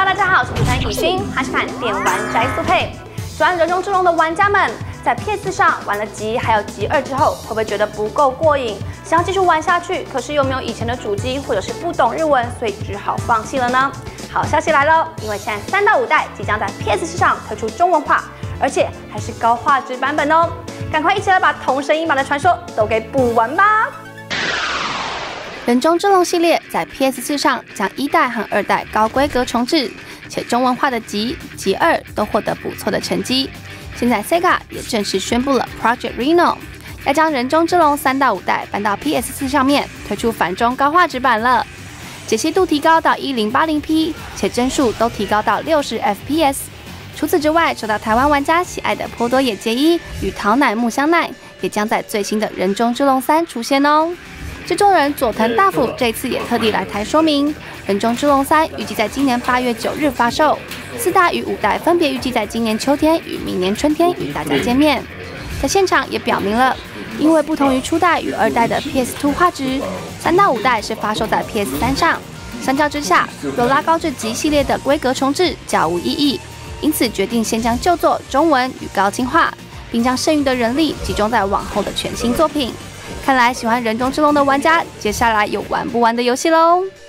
Hello， 大家好，我是主持人以勋，还是看电玩宅速配。喜欢人中之龙的玩家们，在 PS 上玩了集还有集2之后，会不会觉得不够过瘾，想要继续玩下去？可是又没有以前的主机，或者是不懂日文，所以只好放弃了呢？好消息来了，因为现在3到5代即将在 PS 市场推出中文化，而且还是高画质版本哦！赶快一起来把同生一马的传说都给补完吧！人中之龙系列在 PS4 上将1代和2代高规格重置，且中文化的集2都获得不错的成绩。现在 Sega 也正式宣布了 Project Reno， 要将人中之龙3到5代搬到 PS4 上面，推出繁中高画质版了。解析度提高到 1080p， 且帧数都提高到60 FPS。除此之外，受到台湾玩家喜爱的波多野结衣与桃乃木香奈也将在最新的人中之龙3出现哦。制作人佐藤大辅这次也特地来台说明，人中之龙3预计在今年8月9日发售，4代与5代分别预计在今年秋天与明年春天与大家见面。在现场也表明了，因为不同于初代与2代的 PS2 画质，3到5代是发售在 PS3 上，相较之下，若拉高至集系列的规格重置较无意义，因此决定先将旧作中文与高清化，并将剩余的人力集中在往后的全新作品。看来喜欢人中之龙的玩家，接下来有玩不完的游戏喽！